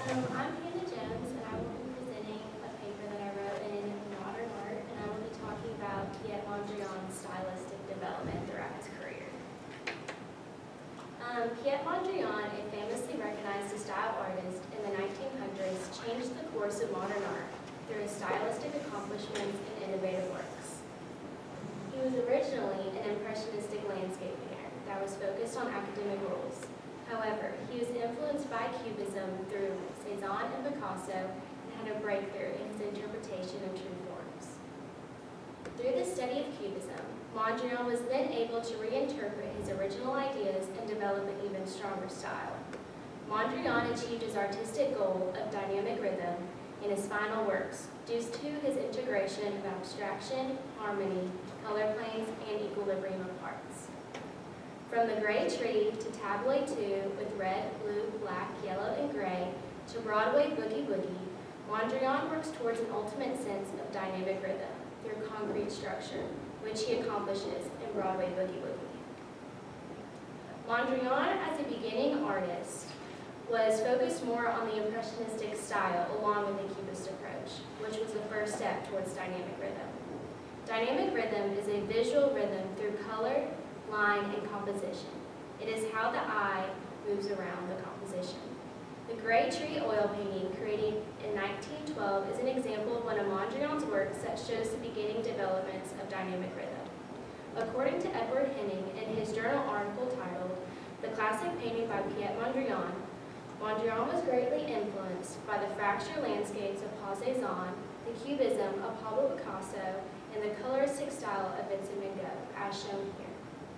I'm Hannah Jones, and I will be presenting a paper that I wrote in Modern Art, and I will be talking about Piet Mondrian's stylistic development throughout his career. Piet Mondrian, a famously recognized style artist in the 1900s, changed the course of modern art through his stylistic accomplishments and innovative works. He was originally an impressionistic landscape painter that was focused on academic rules. However, he was influenced by Cubism through Cézanne and Picasso and had a breakthrough in his interpretation of true forms. Through the study of Cubism, Mondrian was then able to reinterpret his original ideas and develop an even stronger style. Mondrian achieved his artistic goal of dynamic rhythm in his final works due to his integration of abstraction, harmony, color planes, and equilibrium of parts. From the Gray Tree to Tabloid 2 with red, blue, black, yellow, and gray to Broadway Boogie Woogie, Mondrian works towards an ultimate sense of dynamic rhythm through concrete structure, which he accomplishes in Broadway Boogie Woogie. Mondrian, as a beginning artist, was focused more on the impressionistic style along with the Cubist approach, which was the first step towards dynamic rhythm. Dynamic rhythm is a visual rhythm through color, line, and composition. It is how the eye moves around the composition. The Gray Tree oil painting, created in 1912, is an example of one of Mondrian's works that shows the beginning developments of dynamic rhythm. According to Edward Henning in his journal article titled "The Classic Painting by Piet Mondrian," Mondrian was greatly influenced by the fracture landscapes of Paul Cézanne, the Cubism of Pablo Picasso, and the coloristic style of Vincent van Gogh, as shown here.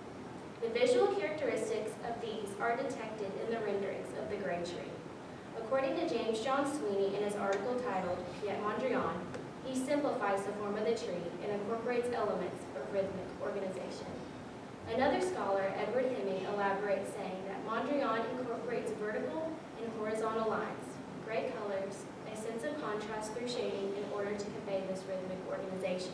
The visual characteristics of these are detected in the renderings of the Gray Tree. According to James John Sweeney in his article titled "Piet Mondrian," he simplifies the form of the tree and incorporates elements of rhythmic organization. Another scholar, Edward Hemming, elaborates saying that Mondrian incorporates vertical and horizontal lines, great colors, a sense of contrast through shading in order to convey this rhythmic organization.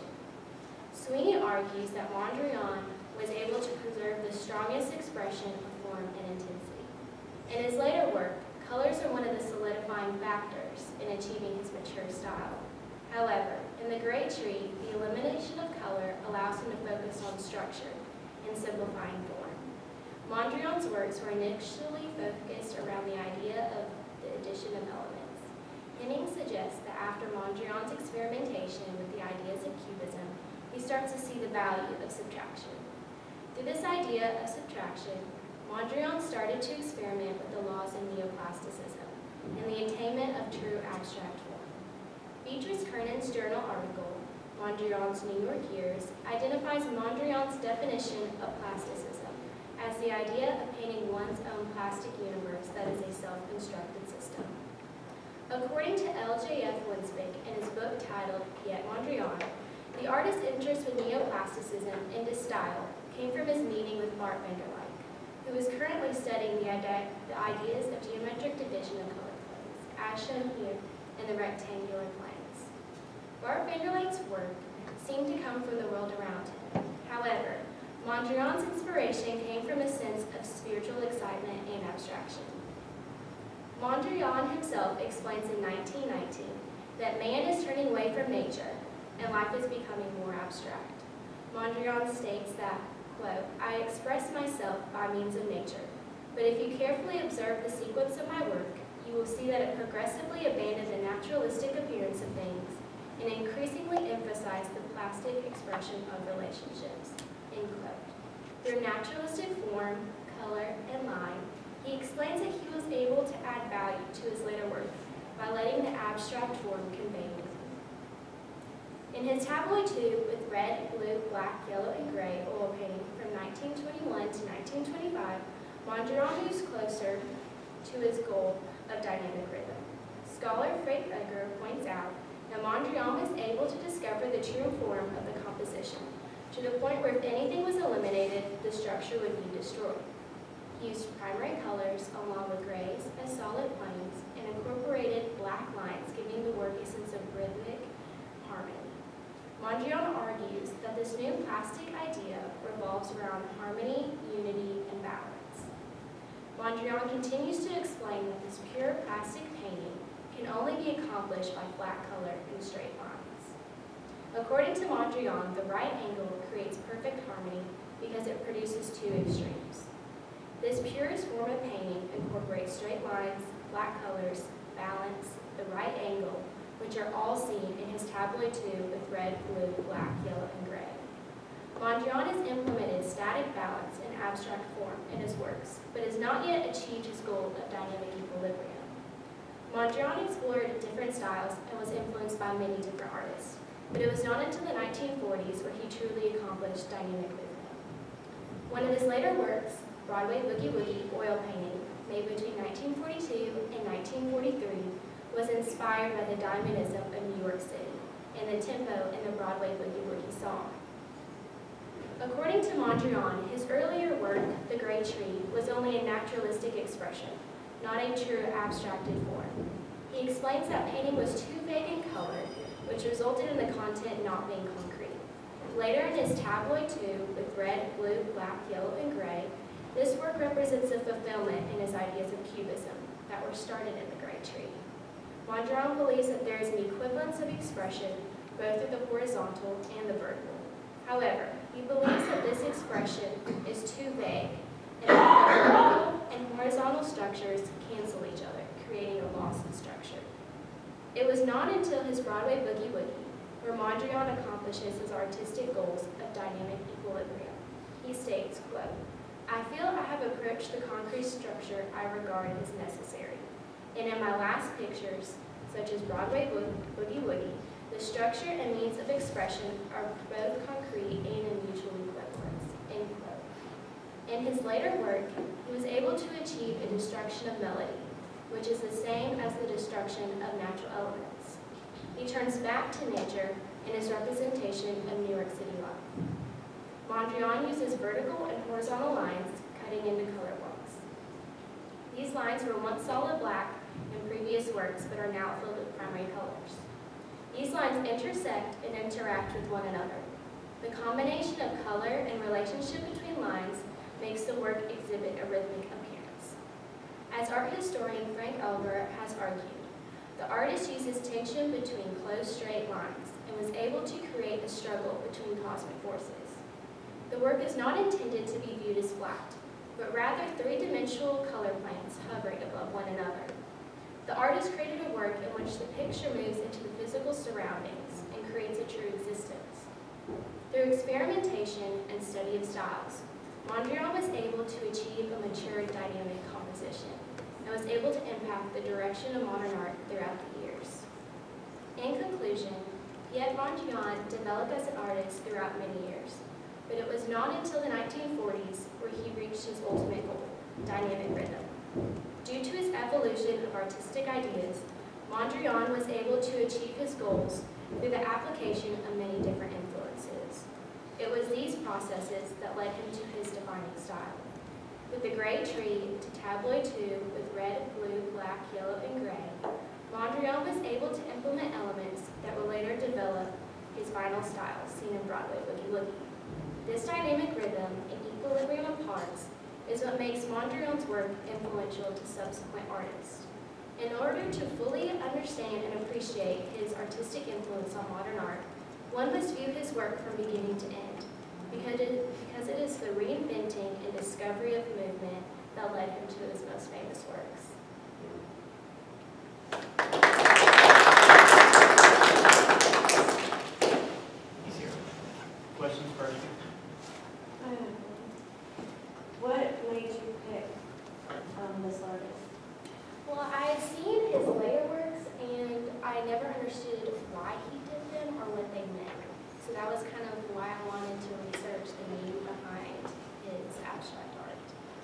Sweeney argues that Mondrian was able to preserve the strongest expression of form and intensity. In his later work, colors are one of the solidifying factors in achieving his mature style. However, in the Gray Tree, the elimination of color allows him to focus on structure and simplifying form. Mondrian's works were initially focused around the idea of the addition of elements. Henning suggests that after Mondrian's experimentation with the ideas of Cubism, he starts to see the value of subtraction. Through this idea of subtraction, Mondrian started to experiment with the laws of neoplasticism and the attainment of true abstract form. Beatrice Kernan's journal article, Mondrian's New York Years, identifies Mondrian's definition of plasticism as the idea of painting one's own plastic universe that is a self-constructed system. According to L.J.F. Winspeak in his book titled Piet Mondrian, the artist's interest with neoplasticism into style came from his meeting with Bart van der Leek, who is currently studying the ideas of geometric division of color planes, as shown here in the rectangular planes. Bart van der Leek's work seemed to come from the world around him. However, Mondrian's inspiration came from a sense of spiritual excitement and abstraction. Mondrian himself explains in 1919 that man is turning away from nature and life is becoming more abstract. Mondrian states that, quote, "I express myself by means of nature, but if you carefully observe the sequence of my work, you will see that it progressively abandoned the naturalistic appearance of things and increasingly emphasized the plastic expression of relationships," end quote. Through naturalistic form, color, and line, he explains that he was able to add value to his later work by letting the abstract form convey meaning. In his Tabloid 2 with red, blue, black, yellow, and gray oil painting from 1921 to 1925, Mondrian moves closer to his goal of dynamic rhythm. Scholar Frank Edgar points out that Mondrian was able to discover the true form of the composition, to the point where if anything was eliminated, the structure would be destroyed. He used primary colors along with grays as solid planes and incorporated black lines, giving the work a sense of rhythmic harmony. Mondrian argues that this new plastic idea revolves around harmony, unity, and balance. Mondrian continues to explain that this pure plastic painting can only be accomplished by flat color and straight lines. According to Mondrian, the right angle creates perfect harmony because it produces two extremes. This purest form of painting incorporates straight lines, flat colors, balance, the right angle, which are all seen in his tableau 2 with red, blue, black, yellow, and gray. Mondrian has implemented static balance in abstract form in his works, but has not yet achieved his goal of dynamic equilibrium. Mondrian explored different styles and was influenced by many different artists, but it was not until the 1940s where he truly accomplished dynamic rhythm. One of his later works, Broadway Boogie Woogie oil painting, made between 1942 and 1943, was inspired by the dynamism of New York City and the tempo in the Broadway Boogie Woogie song. According to Mondrian, his earlier work, The Great Tree, was only a naturalistic expression, not a true abstracted form. He explains that painting was too vague in color, which resulted in the content not being concrete. Later in his tableau 2, with red, blue, black, yellow, and gray, this work represents a fulfillment in his ideas of cubism that were started in The Great Tree. Mondrian believes that there is an equivalence of expression both of the horizontal and the vertical. However, he believes that this expression is too vague, and that the vertical and horizontal structures cancel each other, creating a loss in structure. It was not until his Broadway Boogie Woogie where Mondrian accomplishes his artistic goals of dynamic equilibrium. He states, quote, "I feel I have approached the concrete structure I regard as necessary, and in my last pictures, such as Broadway Boogie Woogie, the structure and means of expression are both concrete and in mutual equivalence," end quote. In his later work, he was able to achieve a destruction of melody, which is the same as the destruction of natural elements. He turns back to nature in his representation of New York City life. Mondrian uses vertical and horizontal lines cutting into color blocks. These lines were once solid black in previous works, but are now filled with primary colors. These lines intersect and interact with one another. The combination of color and relationship between lines makes the work exhibit a rhythmic appearance. As art historian Frank Elber has argued, the artist uses tension between closed straight lines and was able to create a struggle between cosmic forces. The work is not intended to be viewed as flat, but rather three-dimensional color planes hovering above one another. The artist created a work in which the picture moves into the physical surroundings and creates a true existence. Through experimentation and study of styles, Mondrian was able to achieve a mature dynamic composition and was able to impact the direction of modern art throughout the years. In conclusion, Piet Mondrian developed as an artist throughout many years, but it was not until the 1940s where he reached his ultimate goal, dynamic rhythm. Due to his evolution of artistic ideas, Mondrian was able to achieve his goals through the application of many different influences. It was these processes that led him to his defining style. With The Great Tree to tableau 2 with red, blue, black, yellow, and gray, Mondrian was able to implement elements that would later develop his final style seen in Broadway Boogie Woogie. This dynamic rhythm and equilibrium of parts is what makes Mondrian's work influential to subsequent artists. In order to fully understand and appreciate his artistic influence on modern art, one must view his work from beginning to end, because it is the reinventing and discovery of movement that led him to his most famous works. Easier. Questions first? What made you pick this artist? Well, I had seen his later works, and I never understood why he did them or what they meant. So that was kind of why I wanted to research the meaning behind his abstract art.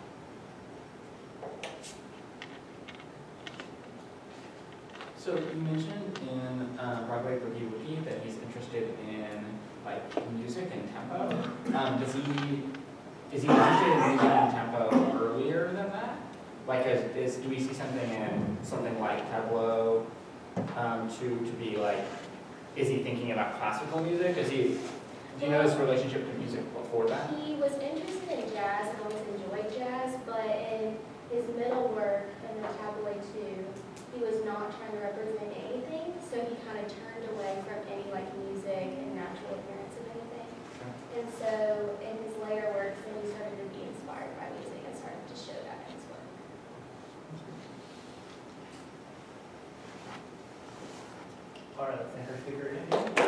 So you mentioned in Broadway Boogie Woogie that he's interested in like music and tempo. Is he interested in music and tempo earlier than that? Like, do we see something in something like Tableau to be like, is he thinking about classical music? Do you know his relationship to music before that? He was interested in jazz and always enjoyed jazz, but in his middle work in the Tableau 2, he was not trying to represent part of the thinker figure in.